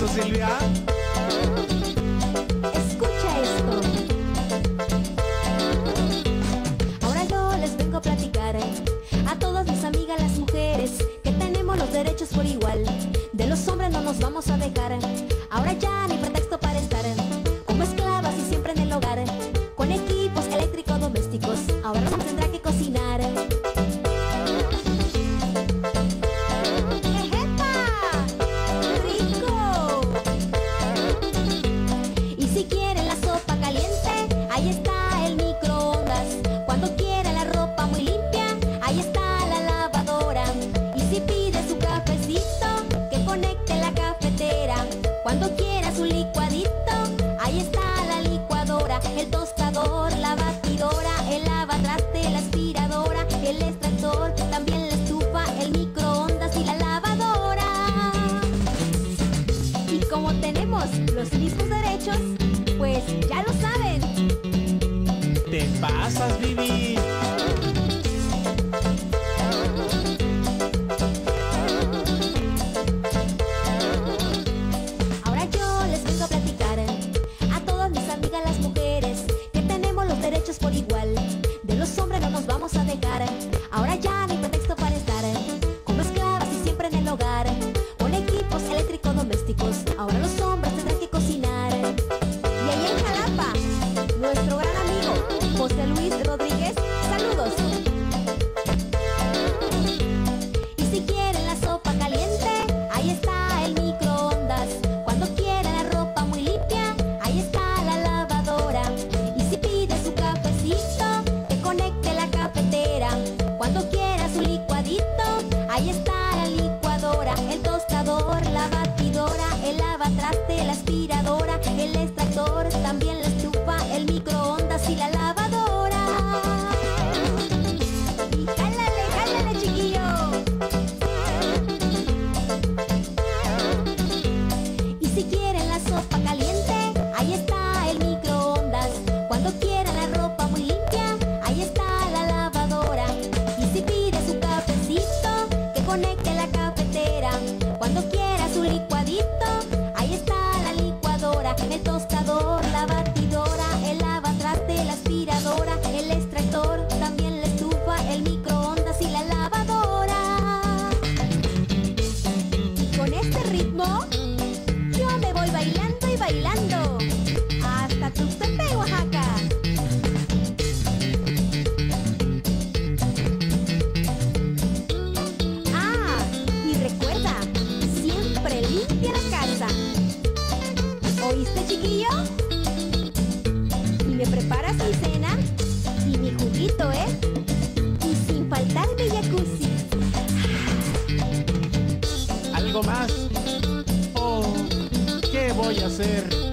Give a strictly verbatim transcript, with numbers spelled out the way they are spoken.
eso, Silvia? Escucha esto. Ahora yo les vengo a platicar a todas mis amigas las mujeres que tenemos los derechos por igual. De los hombres no nos vamos a dejar. Ahora ya no hay pretexto para estar como esclavas y siempre en el hogar, con equipos eléctricos domésticos. Ahora nos tendrá que cocinar. ¡Ejepa! ¡Rico! Y si quieren la sopa caliente, ahí está el microondas. Cuando quieren la ropa muy limpia, ahí está la lavadora. Y si pide su cafecito, que conecte la cafetera. Cuando quiera su licuadito, ahí está la licuadora. El tostador, la batidora, el lavatraste, la aspiradora, el extractor, también la estufa, el microondas y la lavadora. Y como tenemos los mismos derechos, pues ya lo saben. Te pasas, Vivi. Ahora yo les vengo a platicar a todas mis amigas las mujeres que tenemos los derechos por igual. De los hombres no nos vamos a dejar. Ahora ya no hay pretexto para estar como esclavas y siempre en el hogar, con equipos eléctricos domésticos. Ahora los hombres tendrán que cocinar. Y allá en Jalapa, nuestro gran amigo José Luis Rodríguez, saludos. Y si quieren la sopa caliente, ahí está el microondas. Cuando quiera la ropa muy limpia, ahí está la lavadora. Y si pide su cafecito, que conecte la cafetera. Cuando quiera su licuadito, ahí está la licuadora. El tostador, la batidora, el lavatraste, la aspiradora, el extractor, también la estufa, el microondas y la lavadora. Y jálale, jálale, chiquillo. Y si quieren la sopa caliente, ahí está el microondas. Cuando quieran la ropa muy limpia, ahí está la lavadora. Y si pide su cafecito, que conecte la cafetera. Cuando quiera su licuadito, ahí está la licuadora. El tostador, la batidora, el lavatraste, la aspiradora, el extractor, también la estufa, el microondas y la lavadora. Y con este ritmo, yo me voy bailando y bailando hasta Tuxtepec, Oaxaca. Ah, y recuerda, siempre limpia la casa. ¿Oíste, chiquillo? Y me preparas mi cena y mi juguito, ¿eh? Y sin faltar mi jacuzzi. ¿Algo más? Oh, ¿qué voy a hacer?